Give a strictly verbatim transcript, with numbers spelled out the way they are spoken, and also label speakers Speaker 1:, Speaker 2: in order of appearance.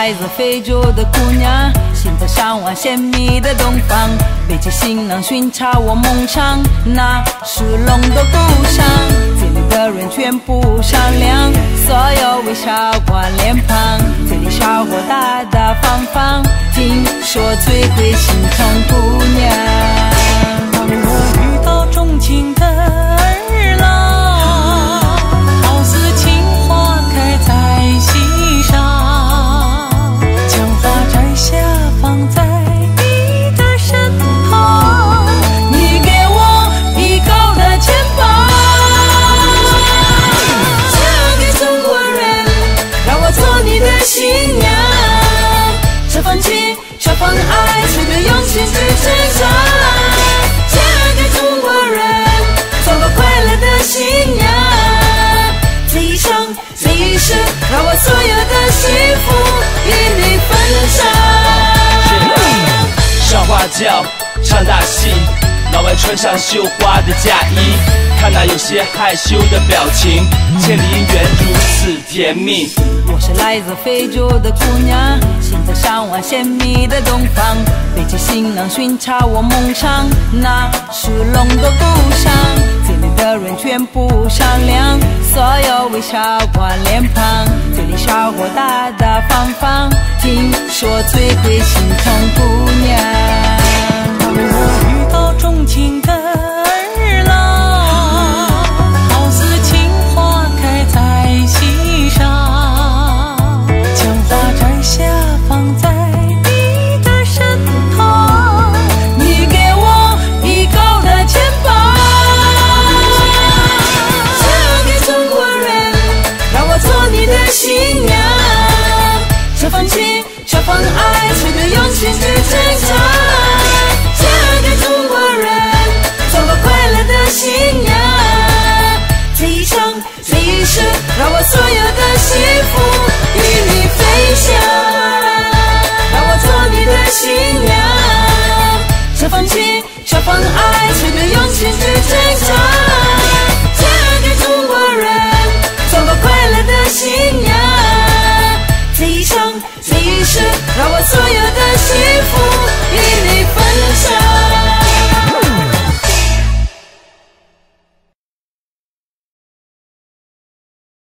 Speaker 1: 来自非洲的姑娘，心在向往神秘的东方，背起行囊寻找我梦想，那是龙的故乡。这里的人全部善良，所有微笑挂脸庞，这里小伙大大方方，听说最会心疼姑娘。
Speaker 2: 当我遇到钟情的儿郎，好似情花开在溪上，将花摘下放在你的身旁，你给我依靠的肩膀。
Speaker 1: 嫁给中国人，让我做你的新娘，这份情，这份爱，值得用心去珍藏。嫁给中国人，做个快乐的新娘，这一生，这一世，让我所有的幸福与你分享。
Speaker 3: 上花轿，唱大戏，老外穿上绣花的嫁衣，看那有些害羞的表情，千里姻缘如此甜蜜。
Speaker 1: 我是来自非洲的姑娘，心在向往神秘的东方，背起行囊寻找我梦想，那是龙的故乡。这里的人全部善良，所有微笑挂脸庞，这里小伙大大方方，听说最会心疼姑娘。
Speaker 2: 当我遇到钟情的儿郎，好似情花开在溪上，将花摘下放在你的身旁，你给我依靠的肩膀。
Speaker 1: 嫁给中国人，让我做你的新娘，这份情，这份爱，值得用心去珍藏。嫁给中国人，做个快乐的新娘，这一生，这一世，让我所有的幸福与你分享。让我做你的新娘。